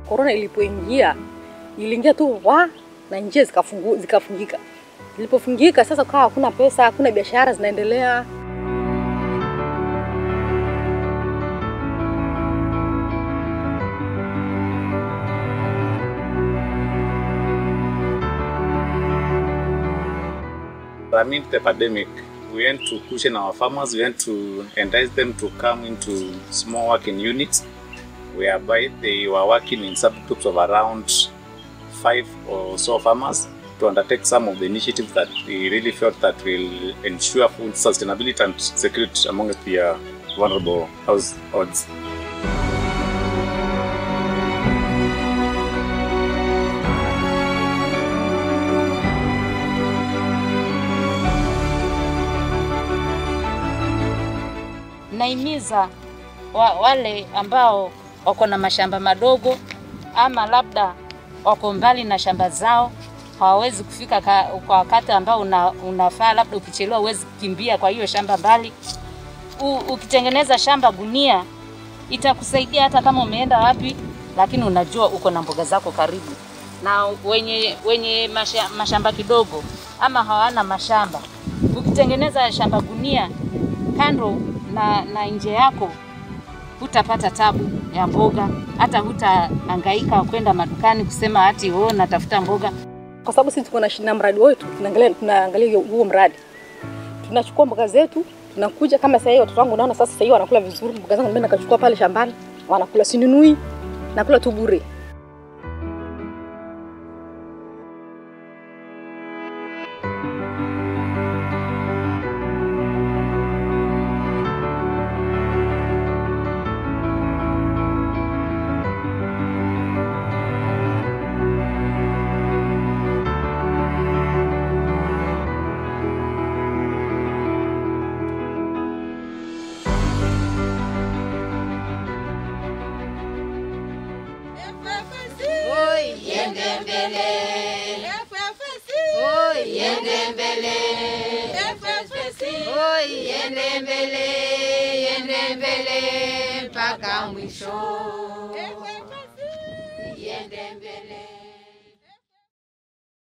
corona ilipoingia, iliingia tu na njia zikafungika. Ilipofungika sasa kwa hakuna pesa, hakuna biashara zinaendelea. Amid the pandemic, we went to cushion our farmers, we went to entice them to come into small working units, whereby they were working in subgroups of around 5 or so farmers to undertake some of the initiatives that we really felt that will ensure food sustainability and security among the vulnerable households. Naimiza wale ambao wako na mashamba madogo ama labda wako mbali na shamba zao, hawawezi kufika kwa wakati ambao unafaa, labda ukichelewa huwezi kukimbia kwa hiyo shamba mbali. Ukitengeneza shamba gunia itakusaidia hata kama umeenda wapi, lakini unajua uko na mboga zako karibu. Na wenye mashamba kidogo ama hawana mashamba, ukitengeneza shamba gunia kando na nje yako, hutapata tabu ya mboga, hata hutahangaika kwenda madukani kusema ati natafuta mboga. Kwa sababu sisi tuko na mradi wetu, tunaangalia huo mradi. Tunachukua mboga zetu, tunakuja kama sasa hivi watoto wangu naona sasa hivi wanakula vizuri, mboga zangu nimeenda nikachukua pale shambani, wanakula sinunui, nakula tu bure. Yende mbele mpaka mwisho.